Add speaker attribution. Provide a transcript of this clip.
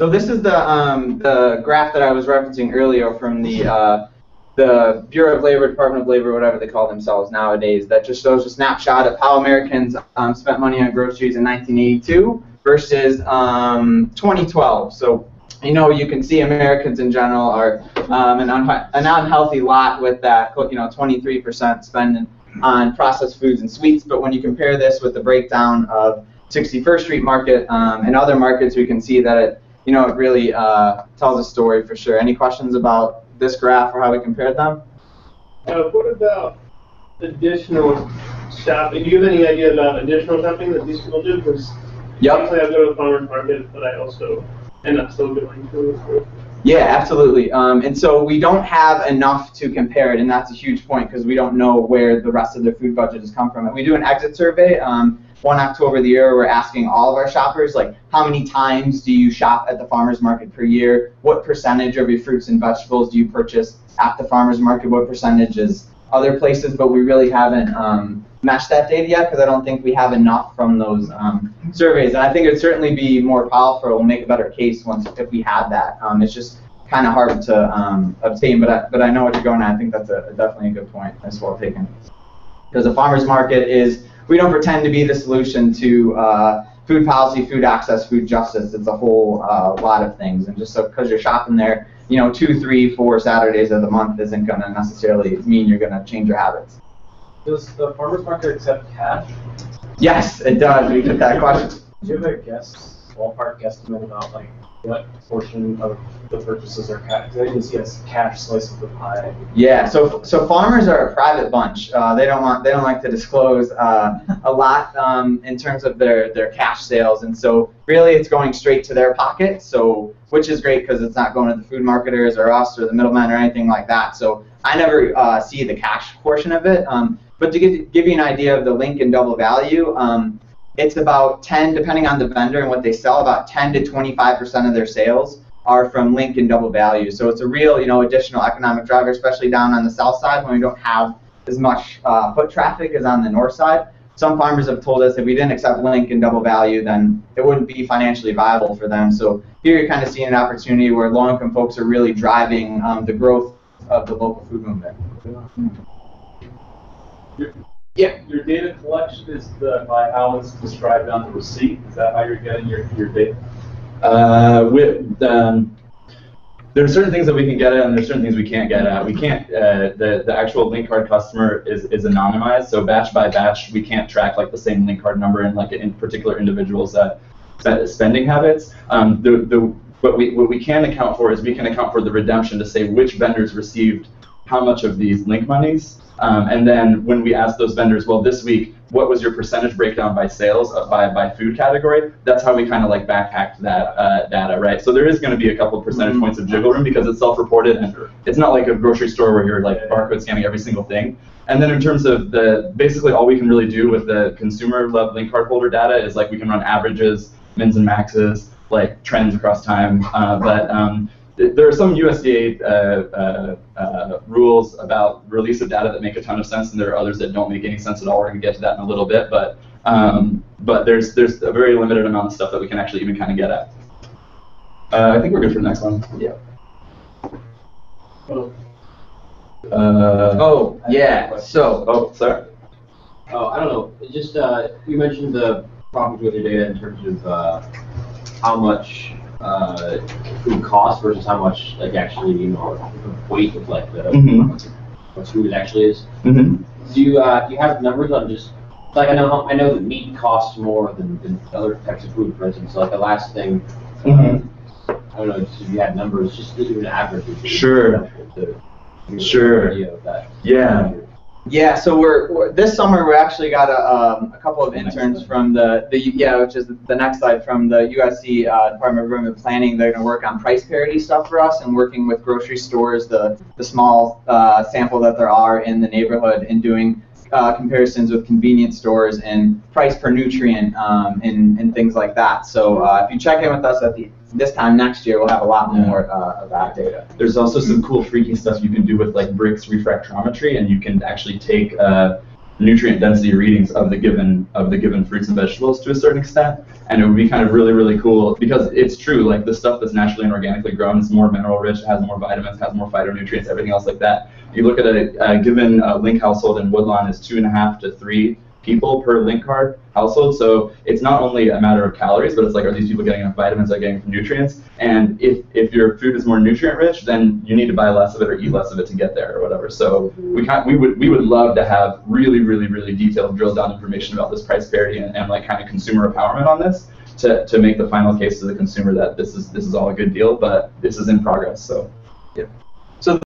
Speaker 1: So this is the graph that I was referencing earlier from the Bureau of Labor, Department of Labor, whatever they call themselves nowadays, that just shows a snapshot of how Americans spent money on groceries in 1982 versus 2012. So, you know, you can see Americans in general are an unhealthy lot with that, 23% spending on processed foods and sweets. But when you compare this with the breakdown of 61st Street Market and other markets, we can see that it really tells a story for sure. Any questions about this graph or how we compared them?
Speaker 2: What about additional shopping? Do you have any idea about additional shopping that these people do? Because obviously I go to the farmer's market, but I also end up still going to it.
Speaker 1: Yeah, absolutely. And so we don't have enough to compare it, and that's a huge point because we don't know where the rest of their food budget has come from. And we do an exit survey. 1 October of the year, we're asking all of our shoppers, like, how many times do you shop at the farmer's market per year? What percentage of your fruits and vegetables do you purchase at the farmer's market? What percentage is other places? But we really haven't matched that data yet because I don't think we have enough from those surveys. And I think it would certainly be more powerful. We'll make a better case if we had that. It's just kind of hard to obtain, but I know what you're going at. I think that's definitely a good point. That's well taken. Because the farmer's market is, we don't pretend to be the solution to food policy, food access, food justice. It's a whole lot of things. And just so because you're shopping there, 2, 3, 4 Saturdays of the month isn't going to necessarily mean you're going to change your habits.
Speaker 3: Does the farmer's market accept cash?
Speaker 1: Yes, it does. We get that question.
Speaker 3: Do you have a ballpark guesstimate about like what portion of the purchases are cash? Because I didn't see a cash slice of the pie.
Speaker 1: Yeah, so farmers are a private bunch. They don't like to disclose a lot in terms of their cash sales, and so really it's going straight to their pocket. So which is great because it's not going to the food marketers or us or the middlemen or anything like that. So I never see the cash portion of it. But to give you an idea of the Lincoln Double Value. It's about 10, depending on the vendor and what they sell, about 10 to 25% of their sales are from Lincoln Double Value. So it's a real, additional economic driver, especially down on the south side when we don't have as much foot traffic as on the north side. Some farmers have told us if we didn't accept Lincoln Double Value, then it wouldn't be financially viable for them. So here you're kind of seeing an opportunity where low-income folks are really driving the growth of the local food movement.
Speaker 4: Yeah, your data collection is by how it's described on the receipt. Is that how you're getting your data?
Speaker 5: There are certain things that we can get at, and there are certain things we can't get at. We can't. The actual link card customer is anonymized, so batch by batch, we can't track like the same link card number and like in particular individuals' spending habits. What we can account for is we can account for the redemption to say which vendors received how much of these link monies. And then when we ask those vendors, well, this week, what was your percentage breakdown by sales, by food category? That's how we kind of like backhacked that data, right? So there is going to be a couple of percentage points of jiggle room because it's self-reported and it's not like a grocery store where you're like barcode scanning every single thing. And then in terms of basically all we can really do with the consumer link card holder data is like we can run averages, mins and maxes, like trends across time. There are some USDA rules about release of data that make a ton of sense, and there are others that don't make any sense at all. We're going to get to that in a little bit, but there's a very limited amount of stuff that we can actually even kind of get at. I think we're good for the next one.
Speaker 1: Yeah.
Speaker 5: Sorry.
Speaker 6: I don't know. Just you mentioned the profitability data in terms of how much food costs versus how much like actually weight of like the what food it actually is. Do you have numbers on just like I know that meat costs more than other types of food, for instance. So, like the last thing, I don't know if you had numbers, just to do an average.
Speaker 5: Sure.
Speaker 6: Idea of that.
Speaker 5: Yeah.
Speaker 1: Yeah, so we're this summer we actually got a couple of interns from which is the next slide, from the USC Department of Urban Planning. They're going to work on price parity stuff for us and working with grocery stores, the small sample that there are in the neighborhood, and doing comparisons with convenience stores and price per nutrient and things like that. So if you check in with us at this time next year, we'll have a lot more of that data.
Speaker 5: There's also some cool freaky stuff you can do with like Brix refractometry, and you can actually take nutrient density readings of the given fruits and vegetables to a certain extent, and it would be kind of really, really cool because it's true, like the stuff that's naturally and organically grown is more mineral rich, it has more vitamins, has more phytonutrients, everything else like that. You look at a given Link household in Woodlawn is 2.5 to 3 people per Link card household, so it's not only a matter of calories, but it's like, are these people getting enough vitamins, are they getting nutrients? And if your food is more nutrient rich, then you need to buy less of it or eat less of it to get there or whatever. So we would love to have really, really, really detailed drilled down information about this price parity and like kind of consumer empowerment on this to make the final case to the consumer that this is all a good deal, but this is in progress. So yeah.